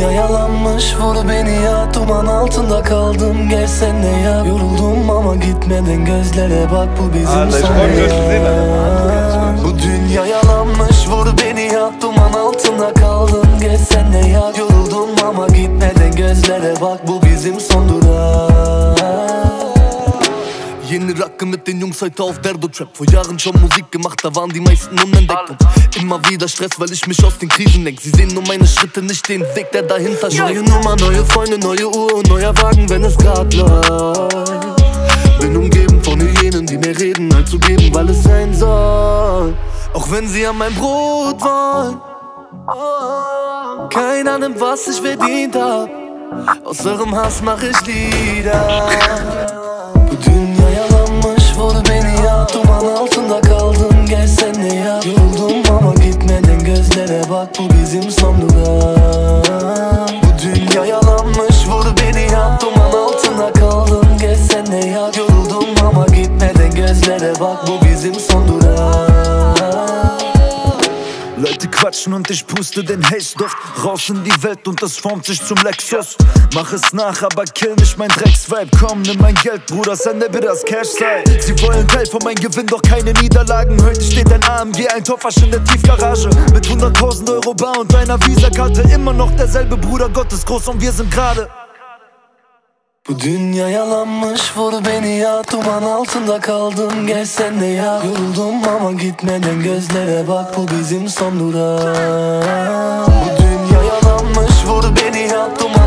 dünya yalanmış, vur beni ya. Duman altında kaldım, gelsene ya. Yoruldum ama gitmeden gözlere bak, bu bizim son ya. Bu dünya yalanmış, vur beni ya. Duman altında kaldım, gelsene ya. Yoruldum ama gitmeden gözlere bak, bu bizim son durak. Jene Racke mit den Jungs heute auf Derdo-Trap. Vor Jahren schon Musik gemacht, da waren die meisten unentdeckt. Und immer wieder Stress, weil ich mich aus den Krisen lenk. Sie sehen nur meine Schritte, nicht den Weg, der dahinter steht. Neue Nummer, neue Freunde, neue Uhr und neuer Wagen, wenn es grad läuft. Bin umgeben von Hyänen, die mir reden, halt zu geben, weil es sein soll. Auch wenn sie an mein Brot wollen. Keiner nimmt, was ich verdient hab. Aus eurem Hass mach ich Lieder. Bu dünya yalanmış, vur beni ya. Duman altında kaldım, gelsene ya. Yoruldum ama gitmeden gözlere bak, bu bizim son durak. Bu dünya yalanmış, vur beni ya. Duman altında kaldım, gelsene ya. Yoruldum ama gitmeden gözlere bak, bu bizim son durak. Leute quatschen und ich puste den Haze-Duft raus in die Welt und es formt sich zum Lexus. Mach es nach, aber kill nicht mein Drecksvibe. Komm, nimm mein Geld, Bruder, sende mir das Cash-Side. Sie wollen Teil von meinem Gewinn, doch keine Niederlagen. Heute steht ein AMG, ein Topfwasch in der Tiefgarage. Mit 100.000 Euro bar und einer Visakarte. Immer noch derselbe Bruder, Gott ist groß und wir sind gerade. Bu dünya yalanmış, vur beni ya. Duman altında kaldım, gelsene ya. Yoruldum ama gitmeden gözlere bak, bu bizim son durak. Bu dünya yalanmış, vur beni ya. Duman